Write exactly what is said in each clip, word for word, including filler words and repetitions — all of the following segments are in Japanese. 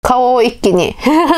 顔を一気に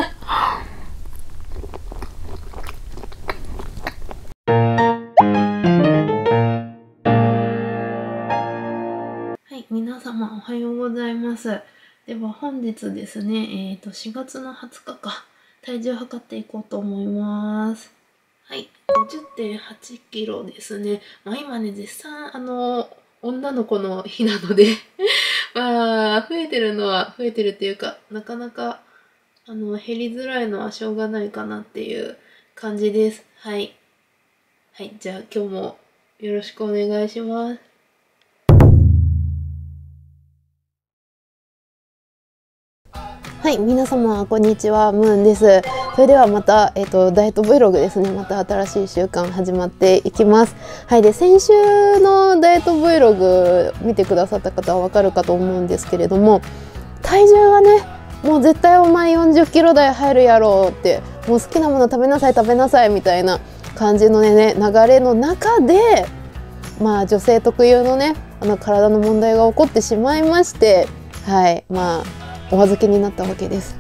皆様おはようございます。では本日ですね、えっとしがつのはつかか、体重測っていこうと思います。はい、ごじゅってんはちキロですね。まあ、今ね、絶賛あの女の子の日なのでまあ増えてるのは増えてるっていうか、なかなかあの減りづらいのはしょうがないかなっていう感じです。はい。はい、じゃあ今日もよろしくお願いします。はい、皆様こんにちは、ムーンです。それではまた、えっと、ダイエット Vlog ですね。また新しい習慣始まっていきます。はい、で先週のダイエット Vlog 見てくださった方はわかるかと思うんですけれども、体重がね、もう絶対お前よんじゅっキロ台入るやろうって、もう好きなもの食べなさい食べなさいみたいな感じのね流れの中で、まあ女性特有のねあの体の問題が起こってしまいまして、はい、まあお預けになったわけです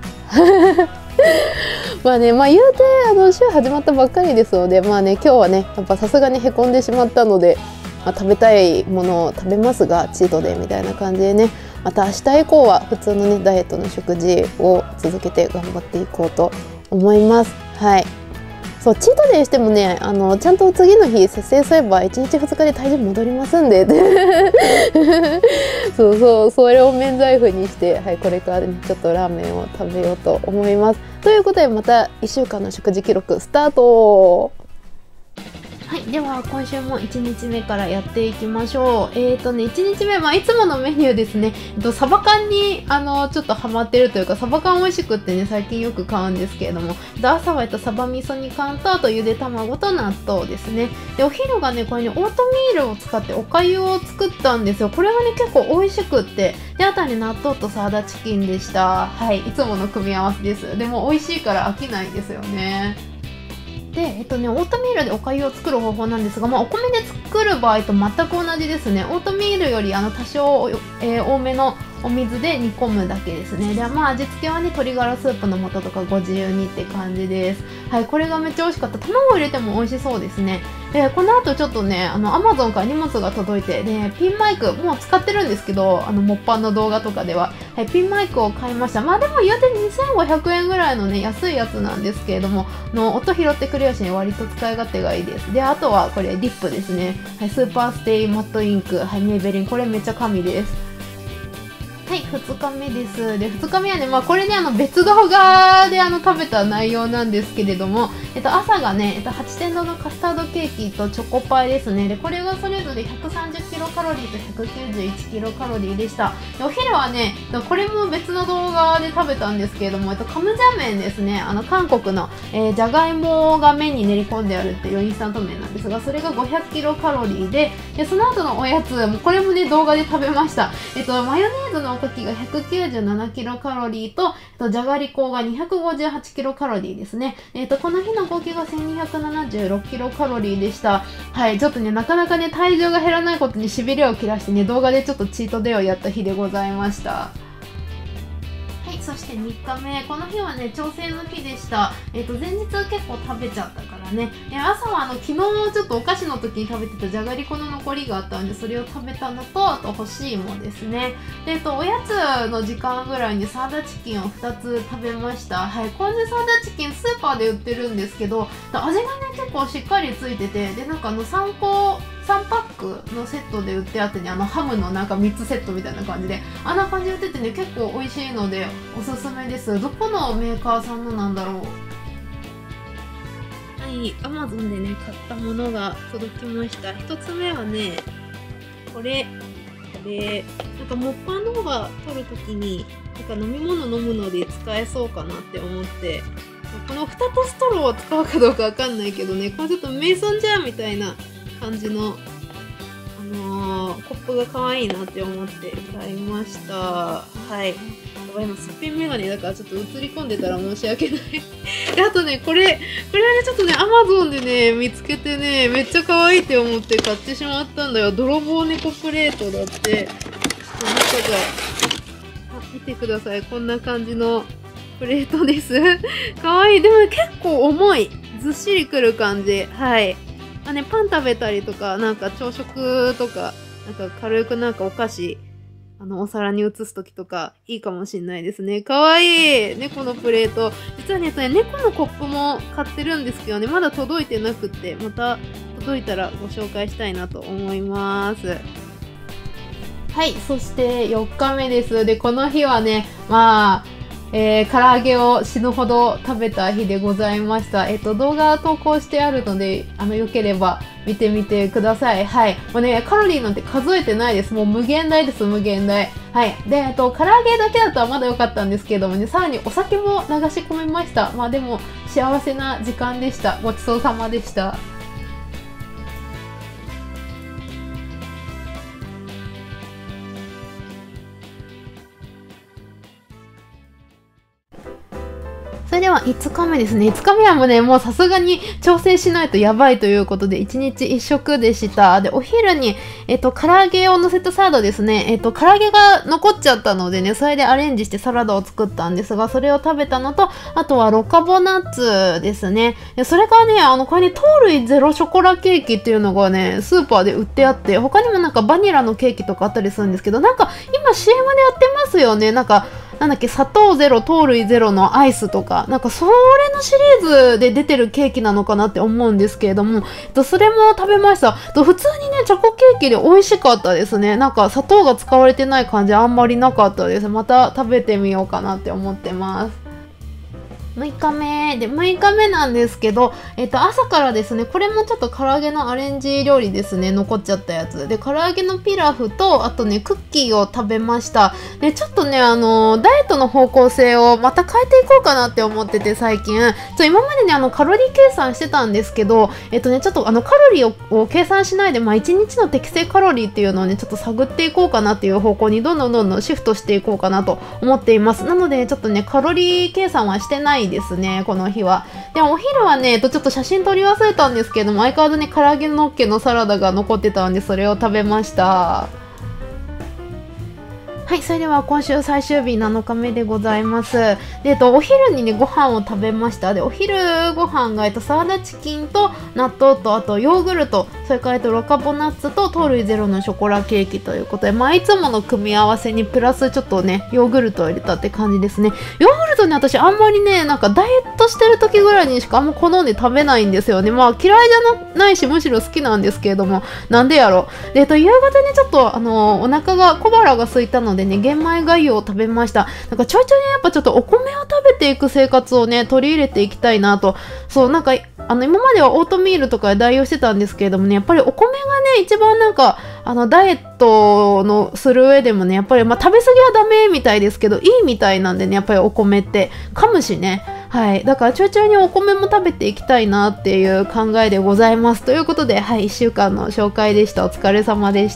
まあね、まあ言うてあの週始まったばっかりですので、まあね今日はねやっぱさすがにへこんでしまったので、まあ、食べたいものを食べますがチートデーみたいな感じでね、また明日以降は普通のねダイエットの食事を続けて頑張っていこうと思います。はい、そうチートデーしてもね、あのちゃんと次の日節制すればいちにちふつかで体重戻りますんでそうそうそれを免罪符にして、はい、これからねちょっとラーメンを食べようと思います。ということでまたいっしゅうかんの食事記録スタート。はい、では今週もいちにちめからやっていきましょう。えーとね、いちにちめ、まあ、いつものメニューですね。えっと、サバ缶に、あの、ちょっとハマってるというか、サバ缶美味しくってね、最近よく買うんですけれども、で朝はえっと、サバ味噌煮缶と、あとゆで卵と納豆ですね。で、お昼がね、これね、オートミールを使っておかゆを作ったんですよ。これがね、結構美味しくって。で、あとはね、納豆とサラダチキンでした。はい、いつもの組み合わせです。でも、美味しいから飽きないですよね。で、えっとね、オートミールでおかゆを作る方法なんですが、まあ、お米で作る場合と全く同じですね。オートミールよりあの多少、えー、多めのお水で煮込むだけですね。で、まあ味付けはね、鶏ガラスープの素とかご自由にって感じです。はい、これがめっちゃ美味しかった。卵入れても美味しそうですね。で、この後ちょっとね、あの、アマゾンから荷物が届いて、で、ピンマイク、もう使ってるんですけど、あの、モッパンの動画とかでは、はい、ピンマイクを買いました。まあでも言うてにせんごひゃくえんぐらいのね、安いやつなんですけれども、の音拾ってくれるしね、割と使い勝手がいいです。で、あとはこれ、リップですね。はい、スーパーステイマットインク、はい、メイベリン、これめっちゃ神です。はい、ふつかめです。で、ふつかめはね、まあこれね、あの別動画であの食べた内容なんですけれども、えっと、朝がね、えっと、はちてんどのカスタードケーキとチョコパイですね。で、これがそれぞれひゃくさんじゅっキロカロリーとひゃくきゅうじゅういちキロカロリーでした。で、お昼はね、これも別の動画で食べたんですけれども、えっと、カムジャ麺ですね。あの、韓国の、えー、じゃがいもが麺に練り込んであるっていうインスタント麺なんですが、それがごひゃくキロカロリーで、で、その後のおやつ、これもね、動画で食べました。えっと、マヨネーズのおかきがひゃくきゅうじゅうななキロカロリーと、えっと、じゃがりこがにひゃくごじゅうはちキロカロリーですね。えっと、この日の合計がせんにひゃくななじゅうろくキロカロリーでした。はい、ちょっとね、なかなかね、体重が減らないことにしびれを切らしてね、動画でちょっとチートデーをやった日でございました。はい、そしてみっかめ、この日はね、調整の日でした。えっと、前日結構食べちゃったからね。で、朝はあの、昨日ちょっとお菓子の時に食べてたじゃがりこの残りがあったんで、それを食べたのと、あと干し芋ですね。で、えっと、おやつの時間ぐらいにサラダチキンをふたつ食べました。はい、ポン酢サラダチキンスーパーで売ってるんですけど、味がね、結構しっかりついてて、で、なんかあの、さんこ、さんパックのセットで売ってあってね、あのハムのなんかみっつセットみたいな感じで、あんな感じで売っててね、結構美味しいのでおすすめです。どこのメーカーさんのなんだろう。はい、アマゾンでね、買ったものが届きました。ひとつめはね、これ、これ、なんかモッパン動画撮るときに、なんか飲み物飲むので使えそうかなって思って、この蓋とストローを使うかどうかわかんないけどね、これちょっとメイソンジャーみたいな感じの、あのー、コップが可愛いなって思って買いました。はい。今すっぴんメガネだからちょっと映り込んでたら申し訳ないで、あとね、これ、これはね、ちょっとね、アマゾンでね、見つけてね、めっちゃ可愛いって思って買ってしまったんだよ。泥棒猫プレートだって。中が、あ、見てください。こんな感じのプレートです。かわいい。でも結構重い。ずっしりくる感じ。はい。まあね、パン食べたりとか、なんか朝食とか、なんか軽くなんかお菓子、あの、お皿に移すときとか、いいかもしんないですね。かわいい猫のプレート。実はね、それ猫のコップも買ってるんですけどね、まだ届いてなくって、また届いたらご紹介したいなと思います。はい、そしてよっかめです。で、この日はね、まあ、えー、唐揚げを死ぬほど食べた日でございました。えっと、動画投稿してあるので、あの、よければ見てみてください。はい。もうね、カロリーなんて数えてないです。もう無限大です、無限大。はい。で、えっと、唐揚げだけだとはまだ良かったんですけどもね、さらにお酒も流し込みました。まあでも、幸せな時間でした。ごちそうさまでした。それではいつかめですね。いつかめはもうね、もうさすがに調整しないとやばいということで、いちにちいっしょくでした。で、お昼に、えっと、唐揚げを乗せたサラダですね。えっと、唐揚げが残っちゃったのでね、それでアレンジしてサラダを作ったんですが、それを食べたのと、あとはロカボナッツですね。で、それがね、あの、これね、糖類ゼロショコラケーキっていうのがね、スーパーで売ってあって、他にもなんかバニラのケーキとかあったりするんですけど、なんか今 シーエム でやってますよね。なんか、なんだっけ、砂糖ゼロ、糖類ゼロのアイスとか、なんかそれのシリーズで出てるケーキなのかなって思うんですけれども、それも食べました。普通にね、チョコケーキで美味しかったですね。なんか砂糖が使われてない感じあんまりなかったです。また食べてみようかなって思ってます。むいかめで、むいかめなんですけど、えっと、朝からですね、これもちょっと唐揚げのアレンジ料理ですね、残っちゃったやつ。で、唐揚げのピラフと、あとね、クッキーを食べました。で、ちょっとね、あのー、ダイエットの方向性をまた変えていこうかなって思ってて、最近。ちょ今までね、あの、カロリー計算してたんですけど、えっとね、ちょっとあの、カロリーを、を計算しないで、まあ、いちにちの適正カロリーっていうのをね、ちょっと探っていこうかなっていう方向に、どんどんどんどんシフトしていこうかなと思っています。なので、ちょっとね、カロリー計算はしてないですね、この日は。でもお昼はね、えっと、ちょっと写真撮り忘れたんですけども、相変わらずに唐揚げのっけのサラダが残ってたんで、それを食べました。はい、それでは今週最終日なのかめでございます。で、えっと、お昼にね、ご飯を食べました。で、お昼ご飯が、えっと、サラダチキンと納豆と、あとヨーグルト、それから、えっと、ロカボナッツと糖類ゼロのショコラケーキということで、まあ、いつもの組み合わせにプラスちょっとね、ヨーグルトを入れたって感じですね。ヨーグルトね、私あんまりね、なんかダイエットしてる時ぐらいにしかあんま好んで食べないんですよね。まあ、嫌いじゃないし、むしろ好きなんですけれども、なんでやろ。で、えっと、夕方にちょっと、あの、お腹が、小腹が空いたので、でね、玄米がゆを食べました。なんかちょいちょいね、やっぱちょっとお米を食べていく生活をね、取り入れていきたいなと。そう、なんか、あの、今まではオートミールとかで代用してたんですけれどもね、やっぱりお米がね、一番なんか、あの、ダイエットのする上でもね、やっぱり、まあ、食べ過ぎはダメみたいですけど、いいみたいなんでね、やっぱりお米って、噛むしね。はい。だから、ちょいちょいにお米も食べていきたいなっていう考えでございます。ということで、はい、いっしゅうかんの紹介でした。お疲れ様でした。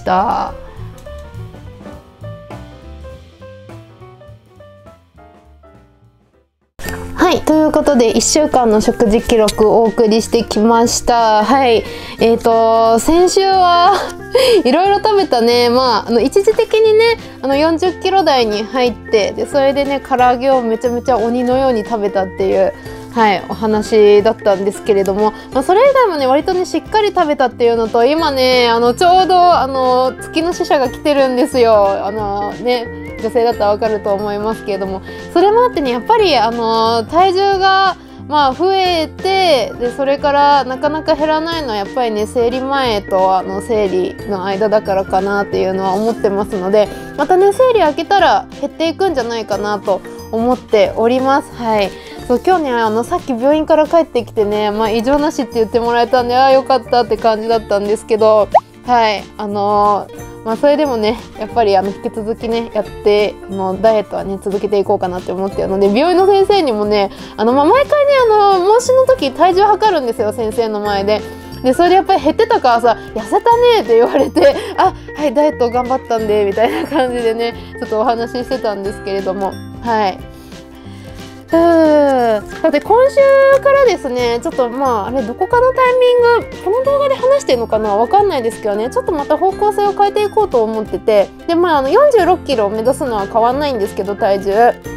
はい、ということでいっしゅうかんの食事記録をお送りしてきました。はい、えーと先週はいろいろ食べたね。まああの一時的にね、あのよんじゅっキロ台に入って、でそれでね唐揚げをめちゃめちゃ鬼のように食べたっていう。はい、お話だったんですけれども、まあ、それ以外もね割とねしっかり食べたっていうのと、今ねあのちょうどあの月の使者が来てるんですよ。あのね女性だったらわかると思いますけれども、それもあってねやっぱりあの体重がまあ増えて、でそれからなかなか減らないのはやっぱりね生理前とあの生理の間だからかなっていうのは思ってますので、またね生理明けたら減っていくんじゃないかなと思っております。はい、そう今日ねあのさっき病院から帰ってきてね、まあ、異常なしって言ってもらえたんで、ああよかったって感じだったんですけど、はいあのーまあそれでもねやっぱりあの引き続きねやってあのダイエットはね続けていこうかなって思ってるので、病院の先生にもねあの、まあ、毎回ねあの問診の時体重測るんですよ、先生の前で。でそれでやっぱり減ってたからさ「痩せたね」って言われて「あはいダイエット頑張ったんで」みたいな感じでねちょっとお話ししてたんですけれども、はい。うんだって今週からですねちょっとまああれどこかのタイミングこの動画で話してるのかなわかんないですけどね、ちょっとまた方向性を変えていこうと思ってて、でまああのよんじゅうろっキロを目指すのは変わんないんですけど体重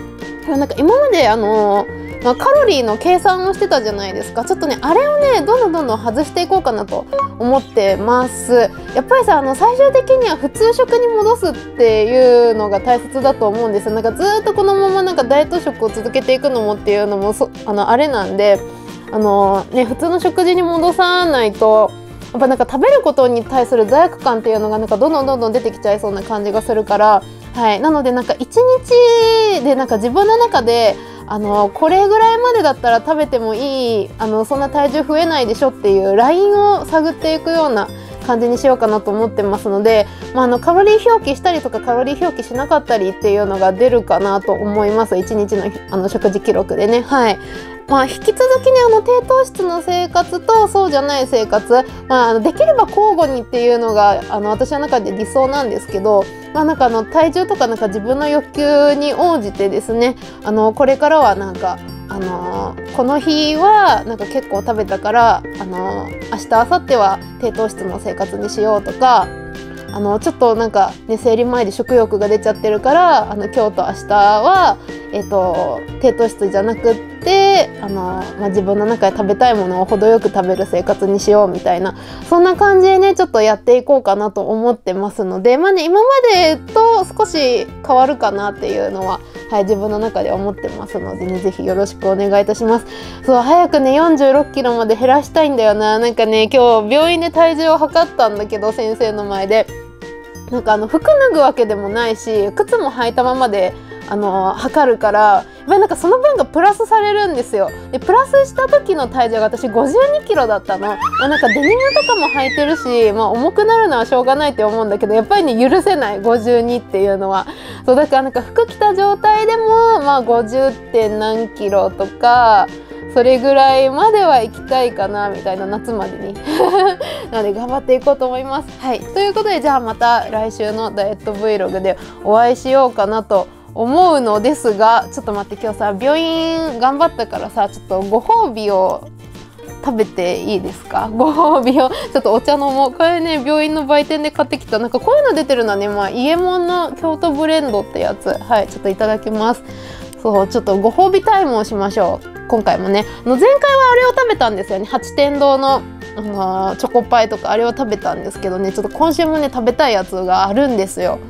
なんか今まであのーまあ、カロリーの計算をしてたじゃないですか。ちょっとねあれをねどんどんどんどん外していこうかなと思ってます。やっぱりさあの最終的には普通食に戻すっていうのが大切だと思うんですよ。なんかずっとこのままなんかダイエット食を続けていくのもっていうのもそあのあれなんで、あのー、ね普通の食事に戻さないとやっぱなんか食べることに対する罪悪感っていうのがなんかどんどんどんどん出てきちゃいそうな感じがするから、はい、なのでなんかいちにちでなんか自分の中であのこれぐらいまでだったら食べてもいい、あのそんな体重増えないでしょっていうラインを探っていくような感じにしようかなと思ってますので、まあ、あのカロリー表記したりとかカロリー表記しなかったりっていうのが出るかなと思います。いちにちの、あの食事記録でね。はい。まあ、引き続きねあの低糖質の生活とそうじゃない生活、まあ、あのできれば交互にっていうのがあの私の中で理想なんですけど、まあ、なんかあの体重とかなんか自分の欲求に応じてですね、あのこれからはなんかあのー、この日はなんか結構食べたから、あのー、明日明後日は低糖質の生活にしようとか、あのちょっとなんか、ね、生理前で食欲が出ちゃってるからあの今日と明日は、えーと、低糖質じゃなくってあの、まあ、自分の中で食べたいものを程よく食べる生活にしようみたいな、そんな感じでねちょっとやっていこうかなと思ってますので、まあね、今までと少し変わるかなっていうのは、はい、自分の中で思ってますのでね、ぜひよろしくお願いいたします。そう早くねよんじゅうろっキロまで減らしたいんだよな。なんかね今日病院で体重を測ったんだけど先生の前で、なんかあの服脱ぐわけでもないし靴も履いたままであの測るから、やっぱりなんかその分がプラスされるんですよ。でプラスした時の体重が私ごじゅうにキロだったの。まあ、なんかデニムとかも履いてるし、まあ、重くなるのはしょうがないって思うんだけど、やっぱりね許せないごじゅうにっていうのは。そうだからなんか服着た状態でもまあごじゅうてん何キロとかそれぐらいまでは行きたいかなみたいな、夏までになので頑張っていこうと思います。はい、ということでじゃあまた来週のダイエット Vlog でお会いしようかなと思うのですが、ちょっと待って、今日さ病院頑張ったからさちょっとご褒美を食べていいですか？ご褒美をちょっとお茶飲もう。これね病院の売店で買ってきた、なんかこういうの出てるのはね、まあ、伊右衛門の京都ブレンドってやつ、はい、ちょっといただきます。そうちょっとご褒美タイムをしましょう。今回もねあの前回はあれを食べたんですよね、八天堂の、あのー、チョコパイとかあれを食べたんですけどね、ちょっと今週もね食べたいやつがあるんですよ。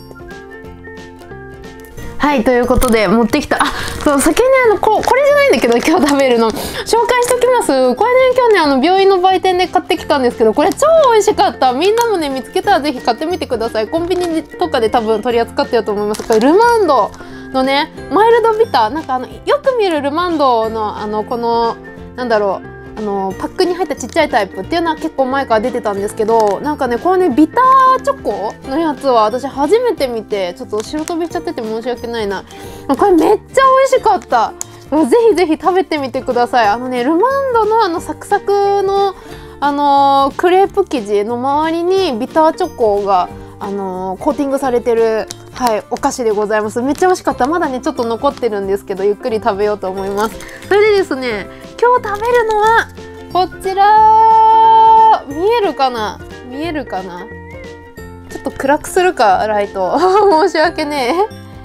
はいということで持ってきた、あそう先ねあの こ, これじゃないんだけど今日食べるの紹介しときます。これね今日ねあの病院の売店で買ってきたんですけど、これ超美味しかった。みんなもね見つけたらぜひ買ってみてください。コンビニとかで多分取り扱ってると思います。これルマンドのねマイルドビター、なんかあのよく見るルマンドのあのこのなんだろうあのパックに入ったちっちゃいタイプっていうのは結構前から出てたんですけど、なんかねこれねビターチョコのやつは私初めて見てちょっと白飛びしちゃってて申し訳ないな。これめっちゃ美味しかった。ぜひぜひ食べてみてください。あのねルマンドのあのサクサクのあのー、クレープ生地の周りにビターチョコがあのー、コーティングされてる、はい、お菓子でございます。めっちゃ美味しかった。まだねちょっと残ってるんですけどゆっくり食べようと思います。それでですね今日食べるのはこちら、見えるかな見えるかなちょっと暗くするかライト申し訳ね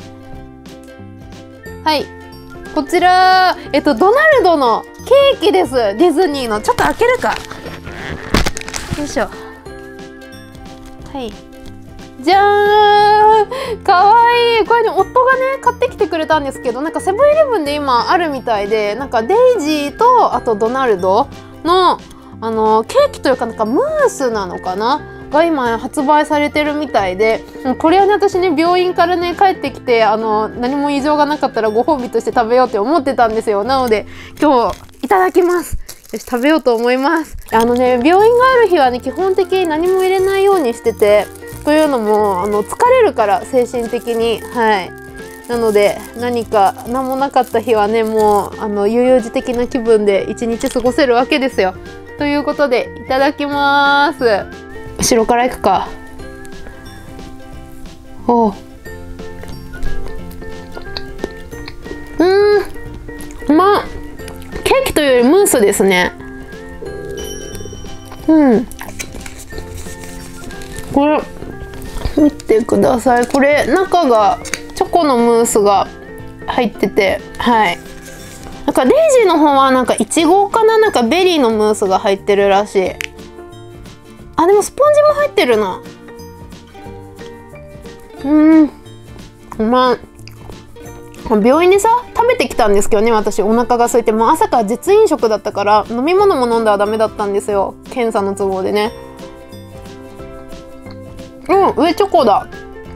え。はいこちらえっとドナルドのケーキです。ディズニーの。ちょっと開けるか。よいしょ。はいじゃーんかわいい。これね夫がね買ってきてくれたんですけど、なんかセブンイレブンで今あるみたいで、なんかデイジーとあとドナルドのあのケーキというかなんかムースなのかなが今発売されてるみたいで、これはね私ね病院からね帰ってきてあの何も異常がなかったらご褒美として食べようって思ってたんですよ。なので今日いただきます。よし食べようと思います。あのね病院がある日はね基本的に何も入れないようにしてて、というのもあの疲れるから精神的に、はいなので何か何もなかった日はねもうあの悠々自適な気分で一日過ごせるわけですよ。ということでいただきます。後ろからいくか。おううんまあケーキというよりムースですね。うんこれ見てください。これ中がチョコのムースが入ってて、はい。なんかレイジの方はなんかいちごかな、なんかベリーのムースが入ってるらしい。あ、でもスポンジも入ってるな。うん、まあ病院でさ食べてきたんですけどね、私お腹が空いて、もう朝から絶飲食だったから飲み物も飲んだらダメだったんですよ、検査の都合でね。うん、上チョコだ。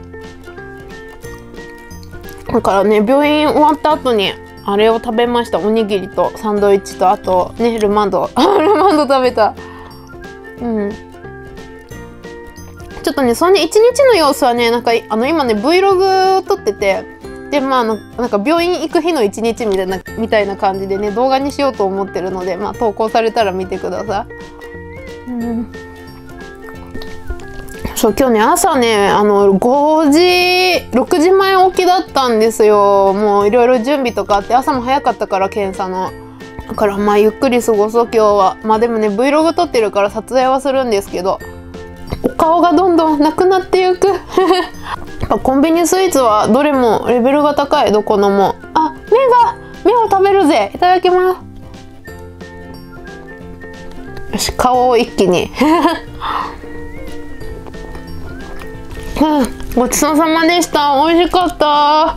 だからね、病院終わった後にあれを食べました。おにぎりとサンドイッチと、あとねルマンドルマンド食べた。うん、ちょっとねそのね一日の様子はね、なんかあの今ね Vlog を撮ってて、でまああのなんか病院行く日の一日みたいなみたいな感じでね動画にしようと思ってるので、まあ投稿されたら見てください。うん、そう今日ね朝ねあのごじろくじまえ起きだったんですよ。もういろいろ準備とかあって朝も早かったから検査の。だからまあゆっくり過ごそう今日は。まあでもね Vlog 撮ってるから撮影はするんですけど、お顔がどんどんなくなっていくコンビニスイーツはどれもレベルが高い、どこのも。あ、目が目を食べるぜ。いただきます。よし、顔を一気にうん、ごちそうさまでした。美味しかった。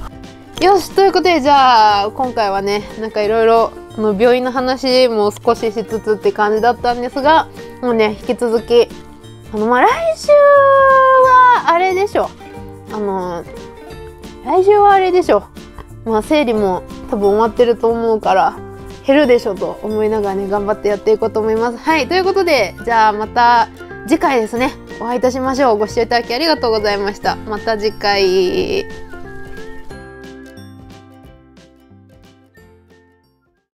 よし、ということでじゃあ今回はねなんかいろいろ病院の話も少ししつつって感じだったんですが、もうね引き続きあのまあ来週はあれでしょ、あの来週はあれでしょ、まあ生理も多分終わってると思うから減るでしょと思いながらね頑張ってやっていこうと思います。はい、ということでじゃあまた次回ですねお会いいたしましょう。ご視聴いただきありがとうございました。また次回。